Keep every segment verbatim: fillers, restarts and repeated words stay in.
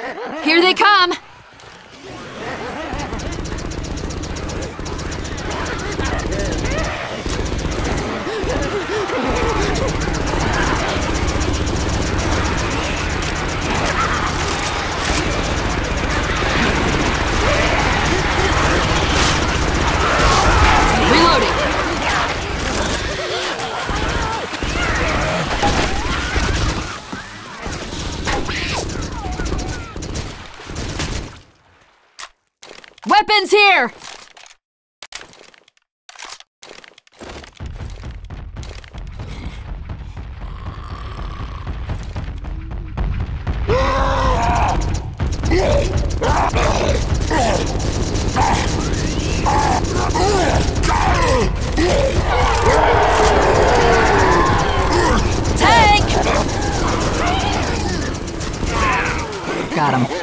Here they come! Reloading! Weapons here! Tank! Got him.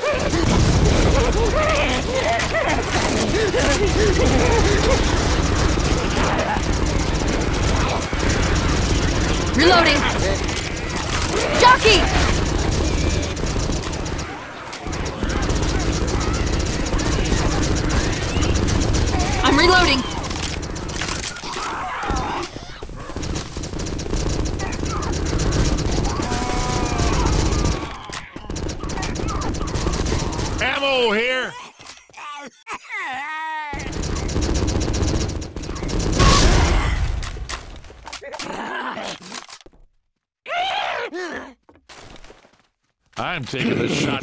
Reloading! Jockey! I'm reloading! Ammo here! I'm taking this shot.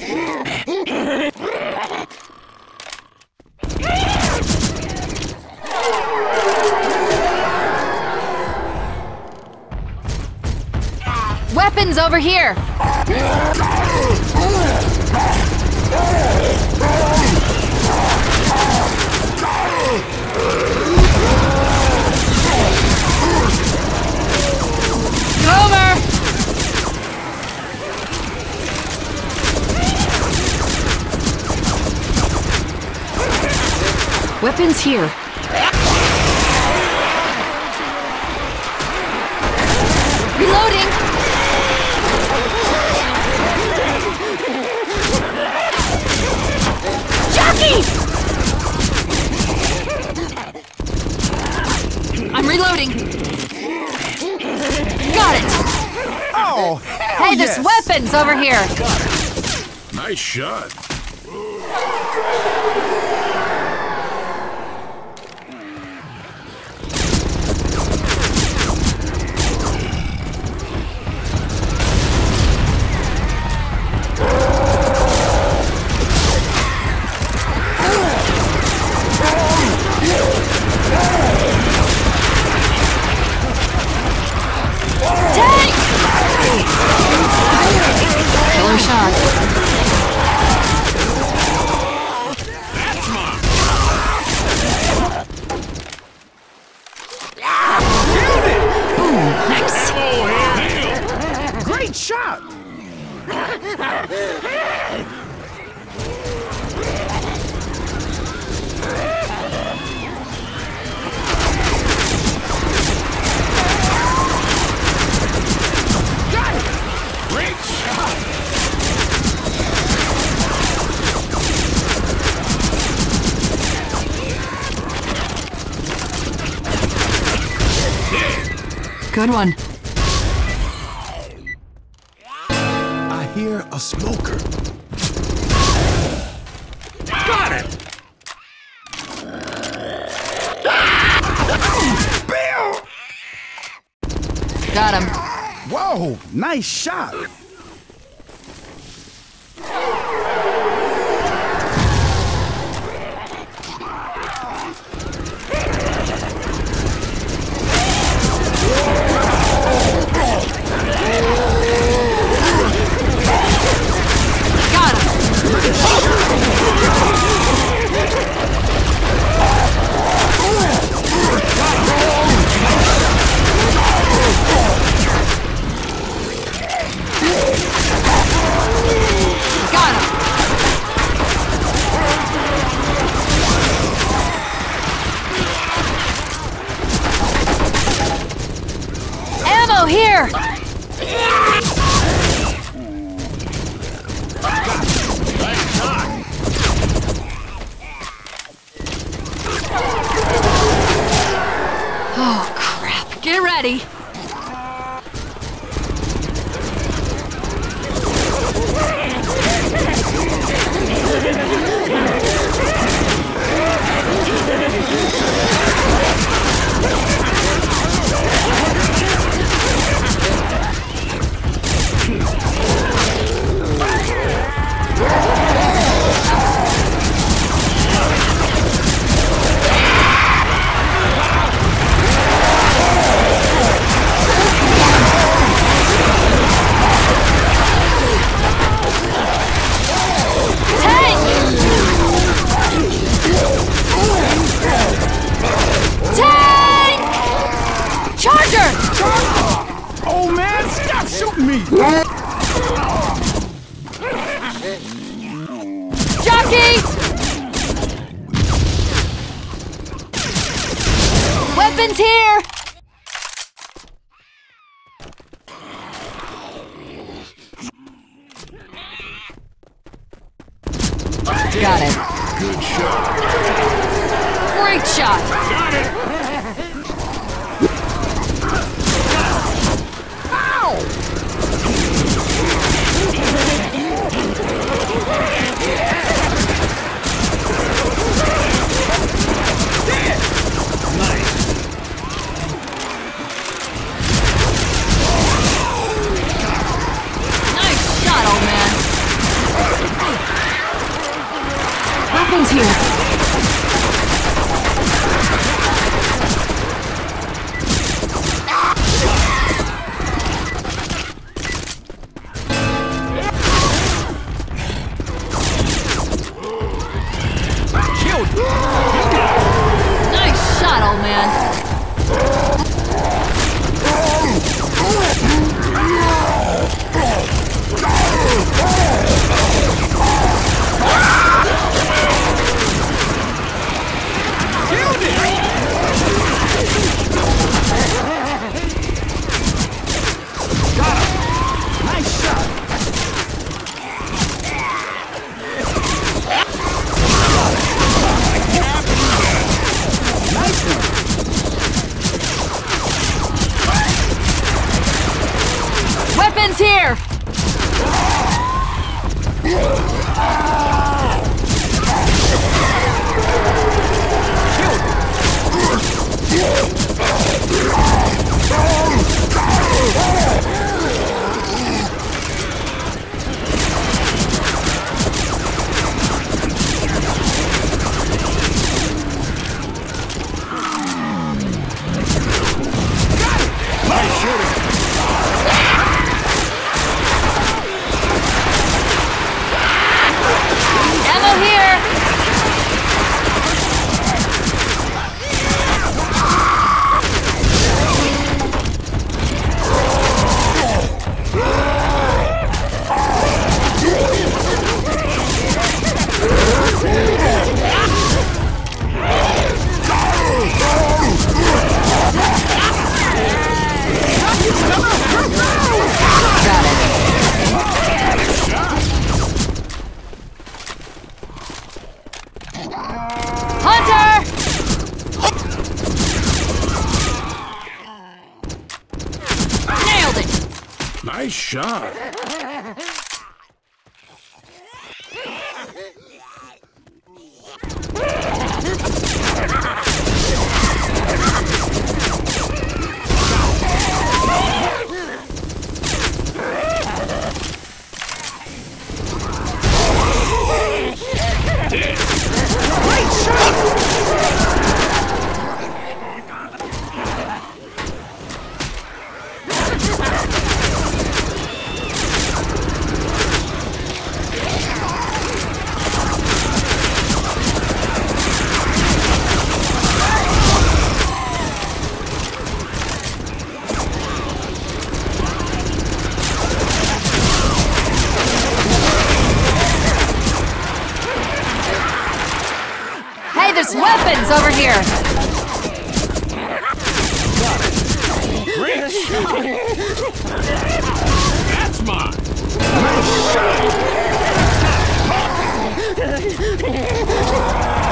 Weapons over here! Over! Weapons here. Reloading! Jockey! I'm reloading. Got it! Oh! Hey, there's yes. weapons over here! Nice shot. Tank! Killer shot. That's mine. Ooh, nice. Ammo here. Great shot! Great shot. Good one. I hear a smoker. Got it. Bill! Got him. Whoa, nice shot. Got him. Got ready. Oh man, stop shooting me! Jockey! Weapons here! Got it. Good shot. Great shot! Got it. Weapons here. Nice shot, old man. Weapons here! Ammo here! Got it. Hunter! Nailed it! Nice shot. Hey, there's weapons over here! Great shot. That's mine.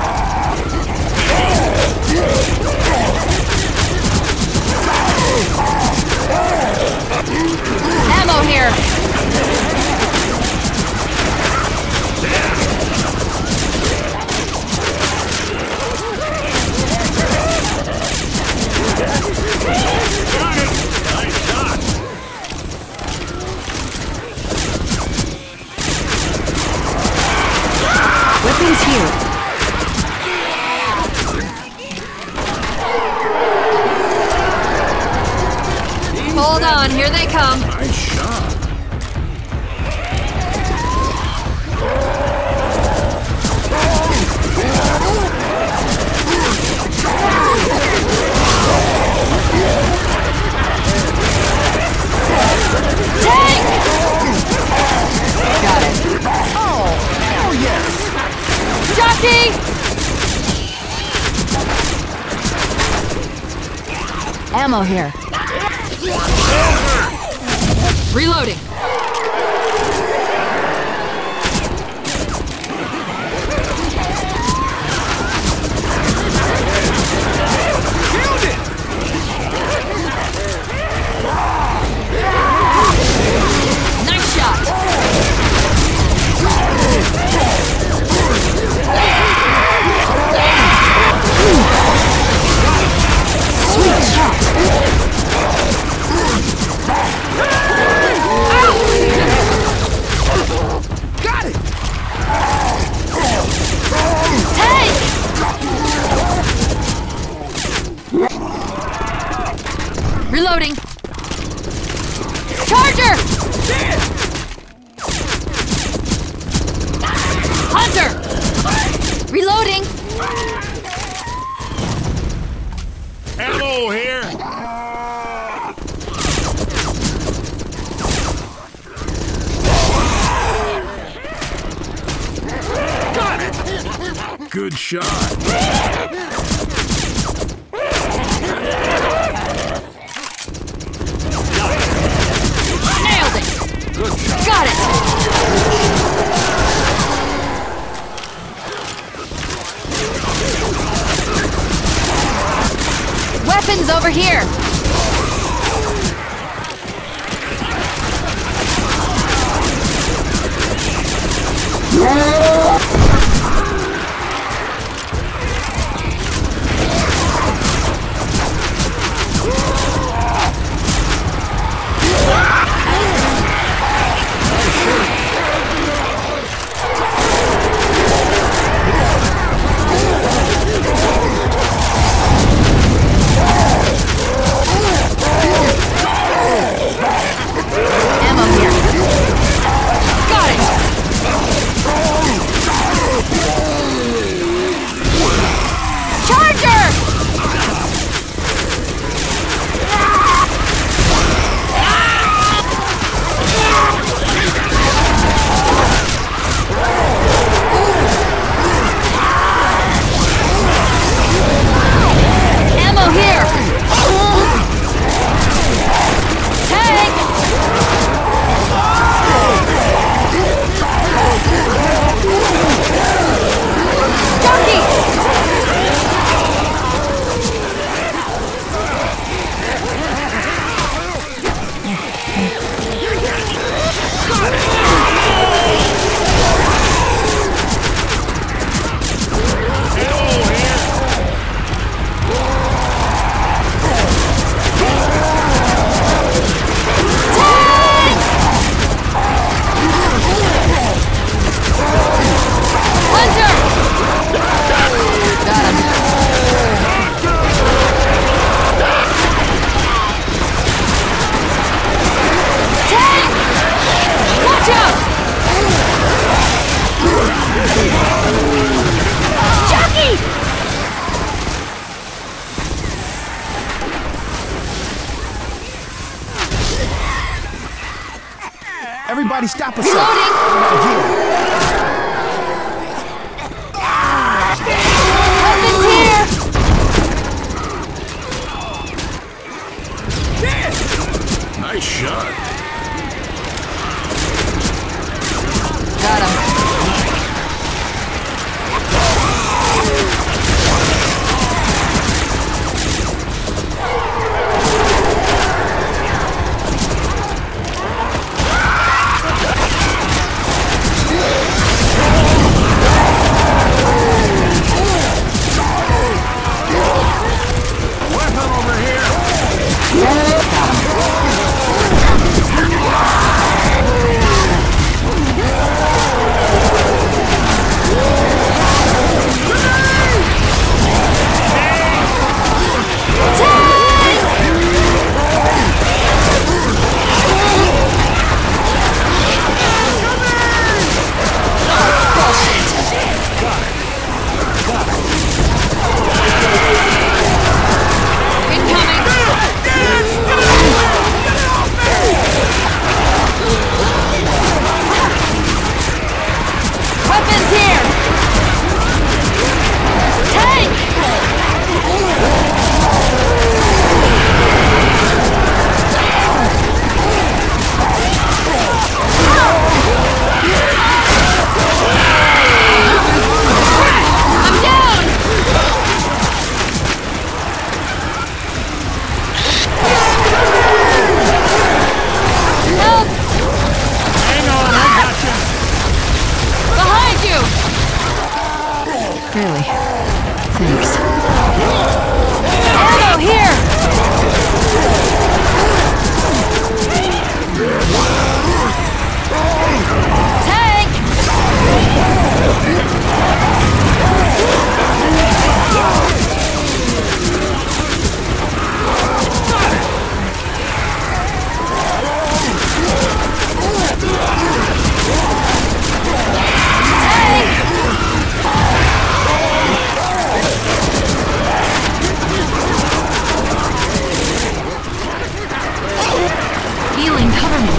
Nice shot. here. Hold on, here they come. Nice shot. Tank! Got it. Oh, hell yes! Jockey! Ammo here. Reloading. Killed it! Nice shot. Sweet shot. Got it! Tank! Reloading. Charger! Hunter! Reloading. Ammo here. Got it! Good shot. Nailed it. Got it. Weapons over here. Ammo here. Got it. Charger! Ammo here. Tank! Jockey! Tank! Hunter! Got him. Tank! Watch out! Jockey! Everybody stop a second. Reloading! Right here. Weapons here! Nice shot. Got him. Weapon over here. Got him. Really? Thanks. Ammo here! Tank! Healing, cover me.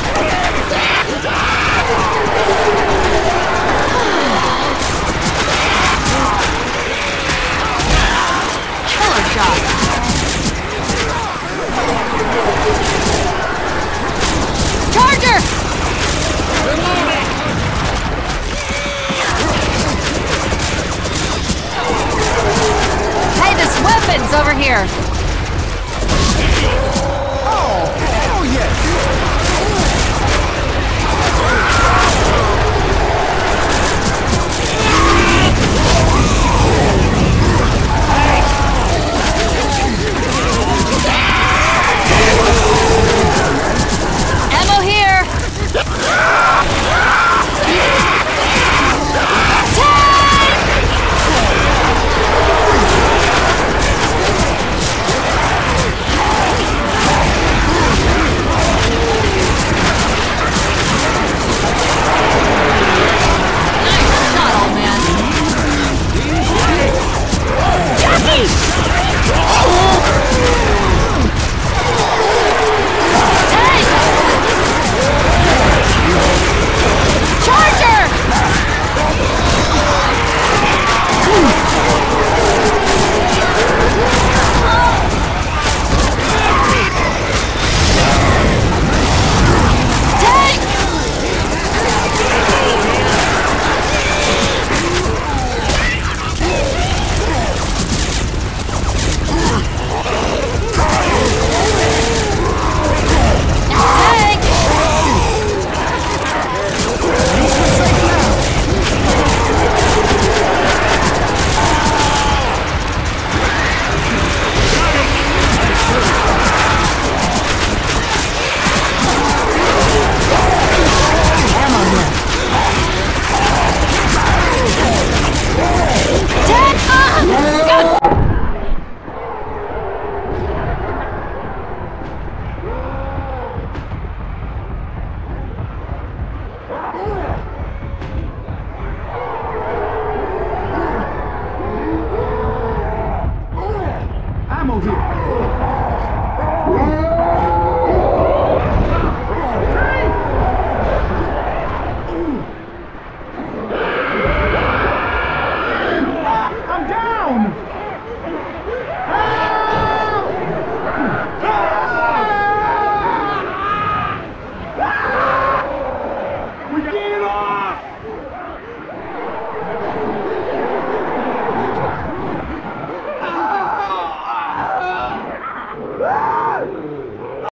Killer shot. Charger! Hey, this weapon's over here.